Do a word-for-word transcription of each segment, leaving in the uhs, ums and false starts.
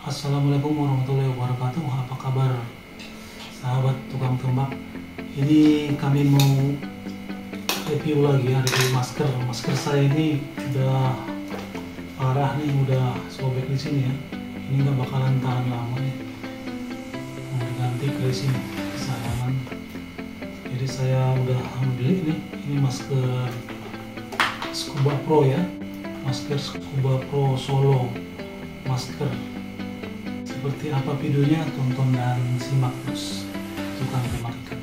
Assalamualaikum warahmatullahi wabarakatuh. Apa kabar sahabat tukang tembak? Ini kami mau review lagi ya, review masker. Masker saya ini udah parah nih, udah sobek di sini ya. Ini nggak bakalan tahan lama nih. Mau diganti ke sini kesayangan. Jadi saya udah beli nih. Ini masker Scuba Pro ya. Masker Scuba Pro Solo masker. Seperti apa videonya, tonton dan simak terus tukang tembak ikan.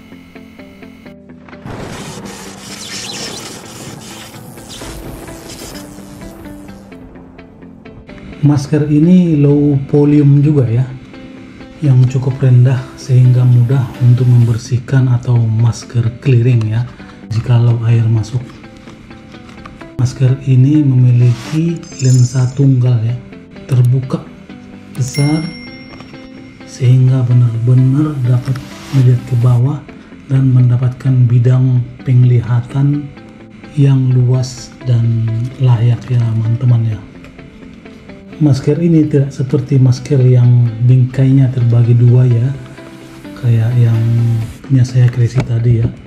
Masker ini low volume juga ya, yang cukup rendah sehingga mudah untuk membersihkan atau masker clearing ya jikalau air masuk. Masker ini memiliki lensa tunggal ya, terbuka besar sehingga benar-benar dapat melihat ke bawah dan mendapatkan bidang penglihatan yang luas dan layak ya teman-teman ya. Masker ini tidak seperti masker yang bingkainya terbagi dua ya, kayak yang punya saya Crazy tadi ya.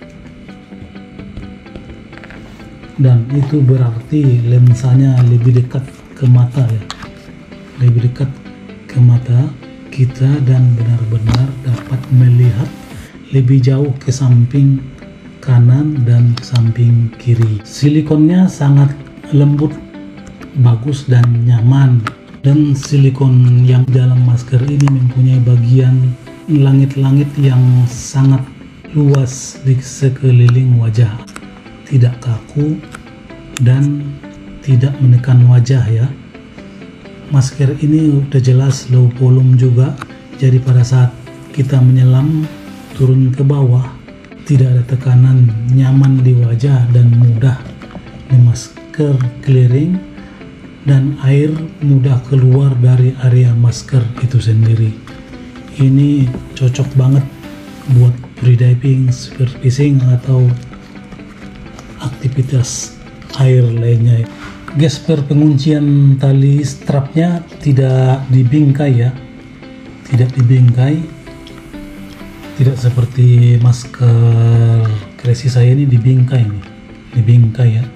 Dan itu berarti lensanya lebih dekat ke mata ya, lebih dekat ke mata kita dan benar-benar dapat melihat lebih jauh ke samping kanan dan samping kiri. Silikonnya sangat lembut, bagus dan nyaman, dan silikon yang dalam masker ini mempunyai bagian langit-langit yang sangat luas di sekeliling wajah, tidak kaku dan tidak menekan wajah ya. Masker ini udah jelas low volume juga, jadi pada saat kita menyelam turun ke bawah tidak ada tekanan, nyaman di wajah dan mudah di masker clearing, dan air mudah keluar dari area masker itu sendiri. Ini cocok banget buat freediving, spearfishing atau aktivitas air lainnya. Gesper penguncian tali strapnya tidak dibingkai ya, tidak dibingkai, tidak seperti masker Crazy saya ini dibingkai nih, dibingkai ya,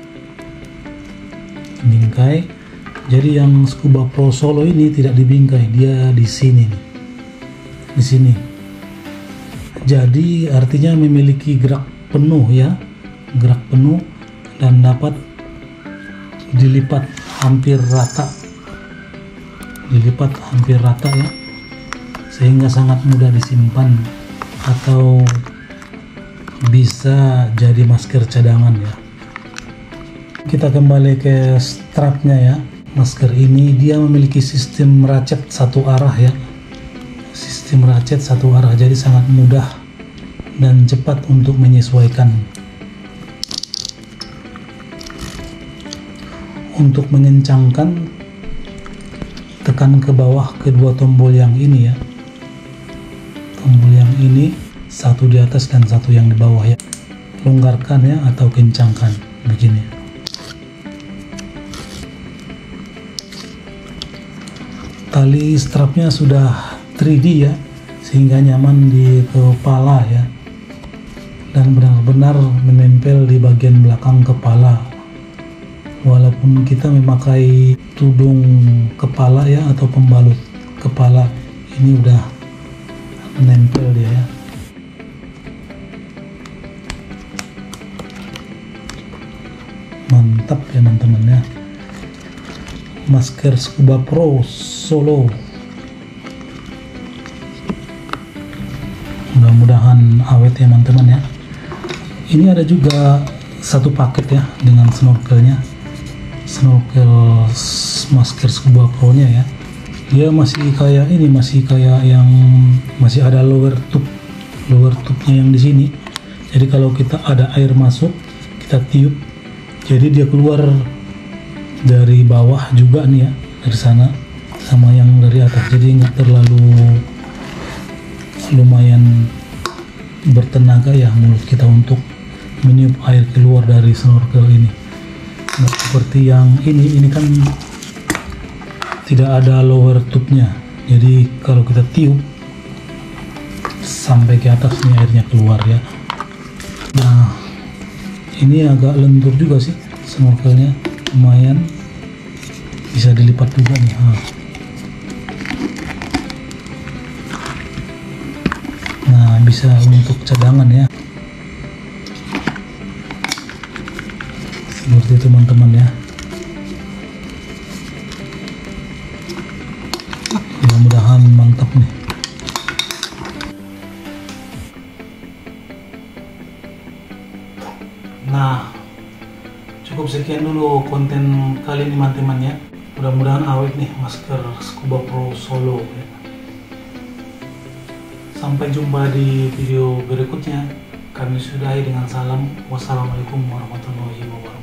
dibingkai. Jadi yang Scuba Pro Solo ini tidak dibingkai, dia di sini nih, di sini. Jadi artinya memiliki gerak penuh ya, gerak penuh dan dapat dilipat hampir rata, dilipat hampir rata ya, sehingga sangat mudah disimpan atau bisa jadi masker cadangan ya. Kita kembali ke strapnya ya. Masker ini dia memiliki sistem ratchet satu arah ya, sistem ratchet satu arah, jadi sangat mudah dan cepat untuk menyesuaikan. Untuk mengencangkan, tekan ke bawah kedua tombol yang ini ya, tombol yang ini, satu di atas dan satu yang di bawah ya. Longgarkan ya atau kencangkan begini. Tali strapnya sudah tiga D ya, sehingga nyaman di kepala ya, dan benar-benar menempel di bagian belakang kepala. Walaupun kita memakai tudung kepala ya atau pembalut kepala, ini udah menempel dia ya. Mantap ya teman-teman ya. Masker Scuba Pro Solo. Mudah-mudahan awet ya teman-teman ya. Ini ada juga satu paket ya dengan snorkelnya. Snorkel masker Scuba Pro nya ya, dia masih kayak ini, masih kayak yang masih ada lower tube, lower tube-nya yang di sini. Jadi kalau kita ada air masuk, kita tiup, jadi dia keluar dari bawah juga nih ya, dari sana sama yang dari atas, jadi nggak terlalu, lumayan bertenaga ya mulut kita untuk meniup air keluar dari snorkel ini. Nggak seperti yang ini, ini kan tidak ada lower tube-nya. Jadi kalau kita tiup sampai ke atas nih airnya keluar ya. Nah, ini agak lentur juga sih snorkelnya, lumayan bisa dilipat juga nih. Nah, bisa untuk cadangan ya, seperti teman-teman ya. Mudah-mudahan mantap nih. Nah, cukup sekian dulu konten kali ini teman-teman ya. Mudah-mudahan awet nih masker Scuba Pro Solo ya. Sampai jumpa di video berikutnya. Kami sudahi dengan salam. Wassalamualaikum warahmatullahi wabarakatuh.